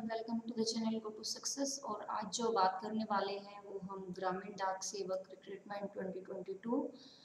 Welcome to the channel go to success. और आज जो बात करने वाले हैं वो हम ग्रामीण डाक सेवक रिक्रूटमेंट 2022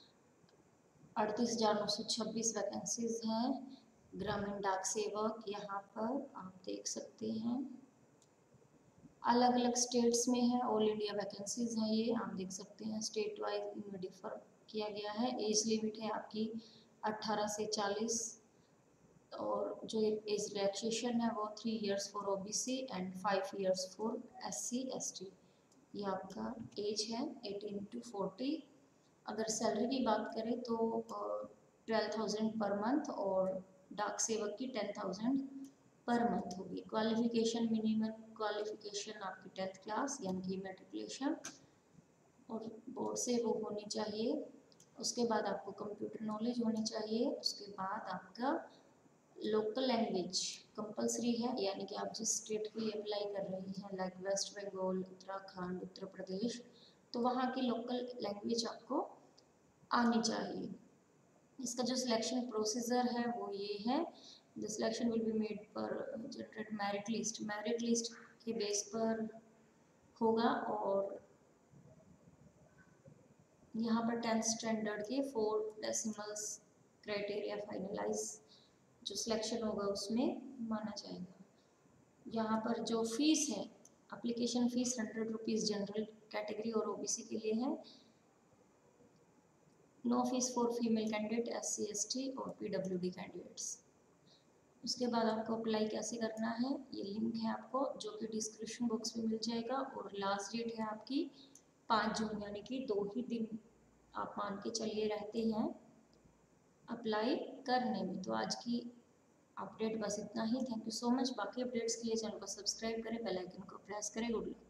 38,926 वैकेंसीज हैं। ग्रामीण डाक सेवक यहाँ पर आप देख सकते हैं, अलग अलग स्टेट्स में है, ऑल इंडिया वैकेंसीज हैं। ये आप देख सकते हैं स्टेट वाइज इनमें डिफर किया गया है। एज लिमिट है आपकी 18 से 40 और जो एज रिलैक्सेशन है वो 3 years for OBC and 5 years for SC ST. ये आपका एज है 18 to 40। अगर सैलरी की बात करें तो 12,000 पर मंथ और डाक सेवक की 10,000 पर मंथ होगी। क्वालिफिकेशन मिनिमम क्वालिफिकेशन आपकी 10th क्लास यानी कि मैट्रिकुलेशन और बोर्ड से वो होनी चाहिए। उसके बाद आपको कंप्यूटर नॉलेज होनी चाहिए। उसके बाद आपका लोकल लैंग्वेज कंपलसरी है, यानी कि आप जिस स्टेट के लिए अप्लाई कर रही हैं लाइक वेस्ट बंगाल, उत्तराखंड, उत्तर प्रदेश, तो वहाँ की लोकल लैंग्वेज आपको आनी चाहिए। इसका जो सिलेक्शन प्रोसीजर है वो ये है, the selection will be made पर जनरेट मेरिट लिस्ट के बेस पर होगा। और यहाँ पर 10th स्टैंडर्ड के 4 डेसिमल्स क्राइटेरिया फाइनलाइज जो सिलेक्शन होगा उसमें माना जाएगा। यहाँ पर जो फीस है, application fees 100 rupees general category और ओबीसी के लिए है। No fees for female candidate, SC ST और पीडब्ल्यूडी कैंडिडेट्स। उसके बाद आपको अप्लाई कैसे करना है, ये लिंक है आपको जो कि डिस्क्रिप्शन बॉक्स में मिल जाएगा। और लास्ट डेट है आपकी 5 जून, यानी कि 2 ही दिन आप मान के चलिए रहते हैं अप्लाई करने में। तो आज की अपडेट बस इतना ही। Thank you so much. बाकी अपडेट्स के लिए चैनल को सब्सक्राइब करें, बेल आइकन को प्रेस करें। Good luck.